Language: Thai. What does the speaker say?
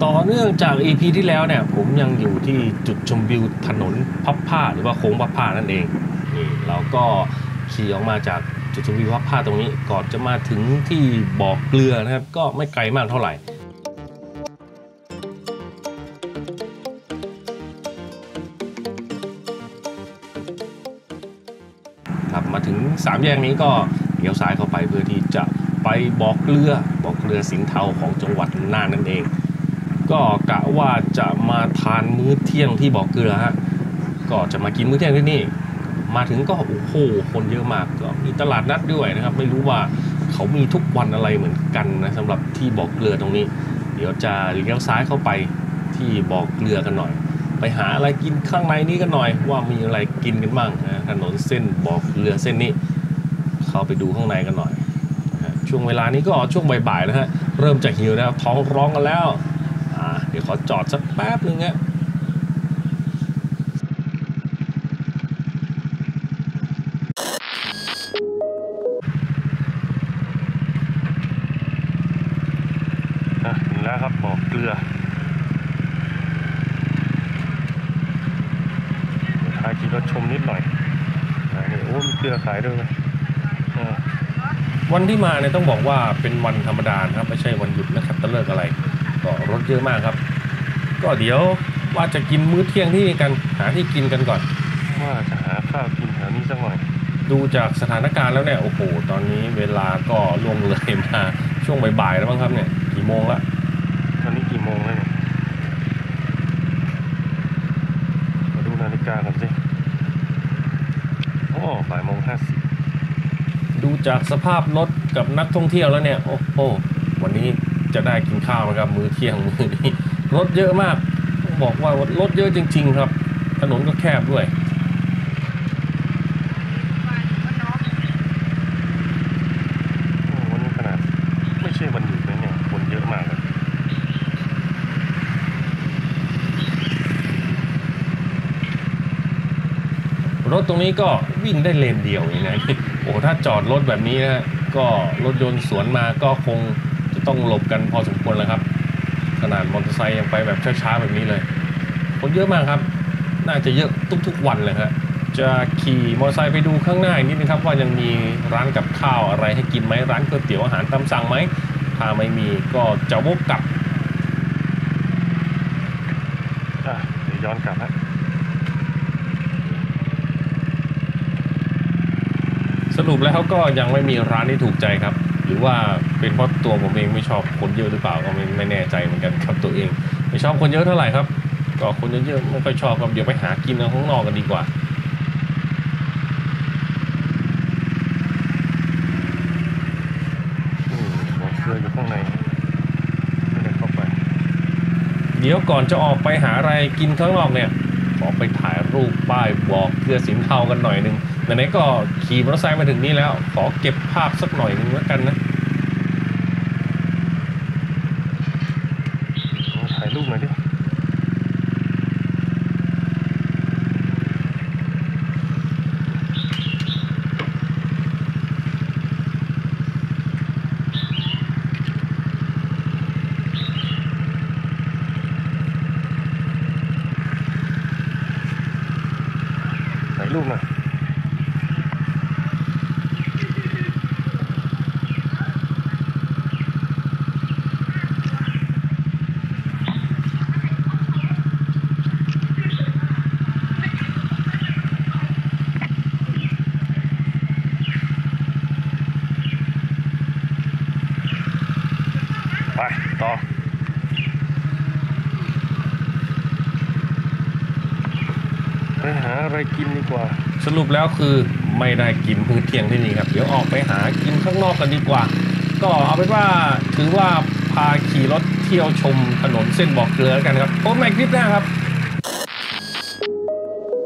ต่อเนื่องจาก EP ที่แล้วเนี่ยผมยังอยู่ที่จุดชมวิวถนนพับผ้าหรือว่าโค้งพับผ้านั่นเองนี่เราก็ขี่ออกมาจากจุดชมวิวพับผ้าตรงนี้ก่อนจะมาถึงที่บ่อเกลือนะครับก็ไม่ไกลมากเท่าไหร่ครับมาถึง3แยกนี้ก็เลี้ยวซ้ายเข้าไปเพื่อที่จะไปบ่อเกลือสินเทาของจังหวัดน่านนั่นเองก็กะว่าจะมาทานมื้อเที่ยงที่บ่อเกลือฮะก็จะมากินมื้อเที่ยงที่นี่มาถึงก็โอ้โหคนเยอะมากก็มีตลาดนัดด้วยนะครับไม่รู้ว่าเขามีทุกวันอะไรเหมือนกันนะสำหรับที่บ่อเกลือตรงนี้เดี๋ยวจะเลี้ยวซ้ายเข้าไปที่บ่อเกลือกันหน่อยไปหาอะไรกินข้างในนี้กันหน่อยว่ามีอะไรกินกันบ้างนะถนนเส้นบ่อเกลือเส้นนี้เข้าไปดูข้างในกันหน่อยช่วงเวลานี้ก็ช่วงบ่ายๆนะฮะเริ่มจะหิวแล้วท้องร้องกันแล้วเดี๋ยวขอจอดสักแป๊บนึงฮะถึงแล้วครับบ่อเกลือถ่ายขี่รถชมนิดหน่อยนี่โอ้มีเกลือขายด้วยไหมวันที่มาเนี่ยต้องบอกว่าเป็นวันธรรมดาครับไม่ใช่วันหยุดนะครับตะเลิกอะไรก็รถเยอะมากครับก็เดี๋ยวว่าจะกินมื้อเที่ยงที่นี่กันหาที่กินกันก่อนว่าจะหาข้าวกินแถวนี้สักหน่อยดูจากสถานการณ์แล้วเนี่ยโอ้โหตอนนี้เวลาก็ล่วงเลยมาช่วงบ่ายๆแล้วมั้งครับเนี่ยกี่โมงละตอนนี้กี่โมงแล้วเนี่ยมาดูนาฬิกากันสิโอ้บ่ายโมง50ดูจากสภาพรถกับนักท่องเที่ยวแล้วเนี่ยโอ้โหวันนี้จะได้กินข้าวนะครับมื้อเที่ยงมื้อนี้รถเยอะมากบอกว่ารถเยอะจริงๆครับถนนก็แคบด้วยวันนี้ขนาดไม่ใช่วันหยุดเลยเนี่ยคนเยอะมากเลยรถตรงนี้ก็วิ่งได้เลนเดียวอย่างนี้โอ้ถ้าจอดรถแบบนี้นะก็รถยนต์สวนมาก็คงจะต้องหลบกันพอสมควรแล้วครับขนาดมอเตอร์ไซค์ยังไปแบบช้าๆแบบนี้เลยคนเยอะมากครับน่าจะเยอะทุกๆวันเลยครับจะขี่มอเตอร์ไซค์ไปดูข้างหน้าอีกนิดนึงครับว่ายังมีร้านกับข้าวอะไรให้กินไหมร้านก๋วยเตี๋ยวอาหารตามสั่งไหมถ้าไม่มีก็จะวกกลับเดี๋ยวย้อนกลับฮะสรุปแล้วก็ยังไม่มีร้านที่ถูกใจครับหรือว่าเป็นเพราะตัวผมเองไม่ชอบคนเยอะหรือเปล่าก็ไม่แน่ใจเหมือนกันครับตัวเองไม่ชอบคนเยอะเท่าไหร่ครับก็คนเยอะๆไม่ค่อยชอบครับเดี๋ยวไปหากินข้างนอกกันดีกว่าเกลืออยู่ข้างในไม่ได้เข้าไปเดี๋ยวก่อนจะออกไปหาอะไรกินข้างนอกเนี่ยขอไปถ่ายรูปป้ายบอกเกลือสินเทากันหน่อยนึงไหนๆก็ขี่มอเตอร์ไซค์มาถึงนี่แล้วขอเก็บภาพสักหน่อยนึงแล้วกันนะถ่ายรูปหน่อยดิถ่ายรูปหน่อยไปต่อไปหาอะไรกินดีกว่าสรุปแล้วคือไม่ได้กินมื้อเที่ยงที่นี่ครับเดี๋ยวออกไปหากินข้างนอกกันดีกว่าก็เอาเป็นว่าถือว่าพาขี่รถเที่ยวชมถนนเส้นบ่อเกลือกันครับพบกันใหม่คลิปหน้าครับ